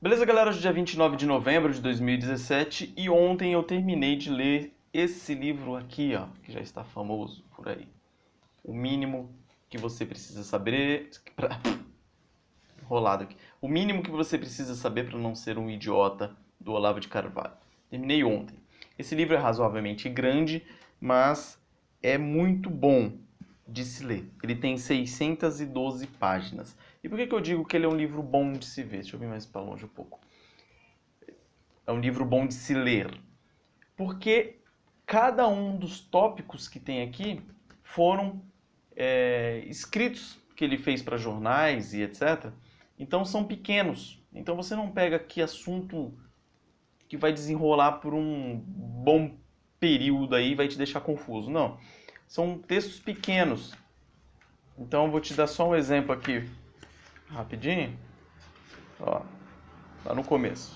Beleza, galera? Hoje é dia 29 de novembro de 2017 e ontem eu terminei de ler esse livro aqui, ó, que já está famoso por aí. O mínimo que você precisa saber... Enrolado aqui. O mínimo que você precisa saber para não ser um idiota, do Olavo de Carvalho. Terminei ontem. Esse livro é razoavelmente grande, mas é muito bom de se ler. Ele tem 612 páginas. E por que eu digo que ele é um livro bom de se ver? Deixa eu vir mais para longe um pouco. É um livro bom de se ler. Porque cada um dos tópicos que tem aqui foram escritos que ele fez para jornais e etc. Então são pequenos. Então você não pega aqui assunto que vai desenrolar por um bom período aí e vai te deixar confuso. Não. São textos pequenos. Então eu vou te dar só um exemplo aqui, rapidinho. Ó, lá no começo.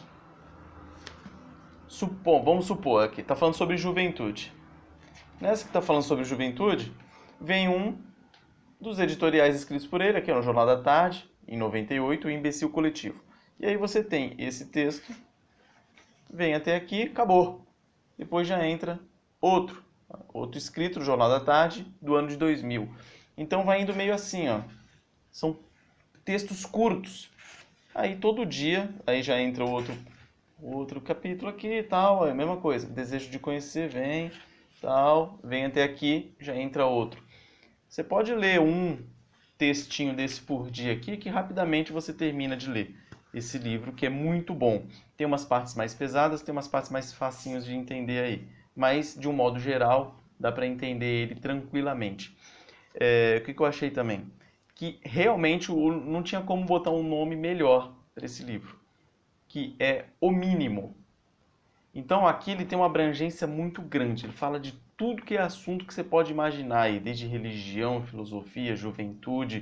Vamos supor aqui, está falando sobre juventude. Nessa que está falando sobre juventude, vem um dos editoriais escritos por ele, aqui no Jornal da Tarde, em 98, o Imbecil Coletivo. E aí você tem esse texto, vem até aqui, acabou. Depois já entra outro escrito no Jornal da Tarde, do ano de 2000. Então vai indo meio assim, ó. São textos curtos. Aí todo dia, aí já entra outro capítulo aqui e tal, é a mesma coisa. Desejo de conhecer, vem, tal, vem até aqui, já entra outro. Você pode ler um textinho desse por dia aqui, que rapidamente você termina de ler esse livro, que é muito bom. Tem umas partes mais pesadas, tem umas partes mais facinhas de entender aí. Mas, de um modo geral, dá para entender ele tranquilamente. O que eu achei também? Que realmente não tinha como botar um nome melhor para esse livro, que é O Mínimo. Então aqui ele tem uma abrangência muito grande, ele fala de tudo que é assunto que você pode imaginar aí, desde religião, filosofia, juventude,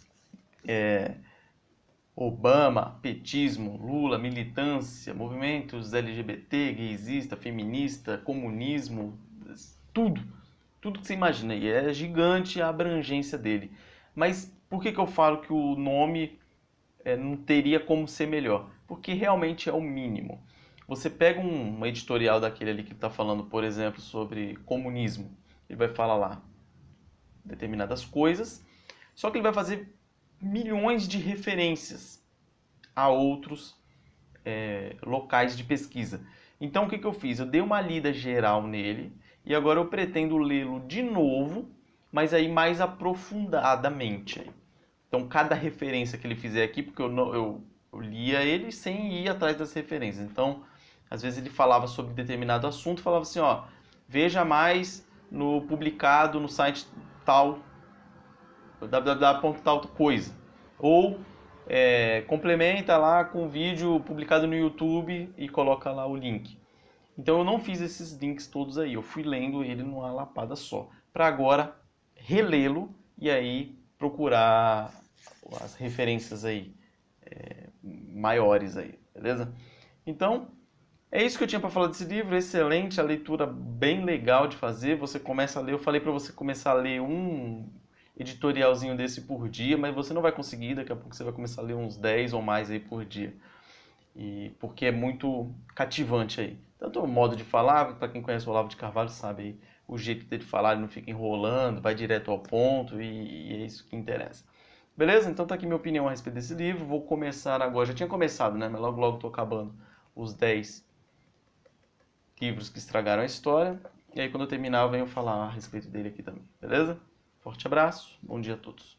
Obama, petismo, Lula, militância, movimentos LGBT, gaysista, feminista, comunismo, tudo. Tudo que você imagina aí. É gigante a abrangência dele. Mas por que eu falo que o nome não teria como ser melhor? Porque realmente é o mínimo. Você pega um editorial daquele ali que está falando, por exemplo, sobre comunismo. Ele vai falar lá determinadas coisas, só que ele vai fazer milhões de referências a outros locais de pesquisa. Então o que eu fiz? Eu dei uma lida geral nele e agora eu pretendo lê-lo de novo, mas aí mais aprofundadamente. Então cada referência que ele fizer aqui, porque eu lia ele sem ir atrás das referências. Então, às vezes ele falava sobre determinado assunto, falava assim, ó, veja mais no publicado no site tal, www.tal coisa. Ou complementa lá com o vídeo publicado no YouTube e coloca lá o link. Então eu não fiz esses links todos aí, eu fui lendo ele numa lapada só, para agora relê-lo e aí procurar as referências aí maiores aí, beleza? Então é isso que eu tinha para falar desse livro, excelente, a leitura bem legal de fazer. Você começa a ler, eu falei para você começar a ler um editorialzinho desse por dia, mas você não vai conseguir, daqui a pouco você vai começar a ler uns 10 ou mais aí por dia. Porque é muito cativante aí. Tanto o modo de falar, para quem conhece o Olavo de Carvalho sabe aí, o jeito dele falar, ele não fica enrolando, vai direto ao ponto e é isso que interessa. Beleza? Então tá aqui minha opinião a respeito desse livro. Vou começar agora, já tinha começado, né? Mas logo tô acabando os 10 livros que estragaram a história. E aí quando eu terminar eu venho falar a respeito dele aqui também, beleza? Forte abraço, bom dia a todos.